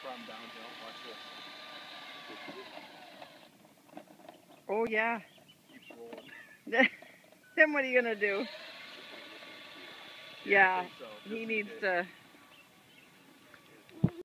from downhill. Watch this. Oh yeah. Keeps rolling. Then what are you gonna do? Yeah, so, he needs to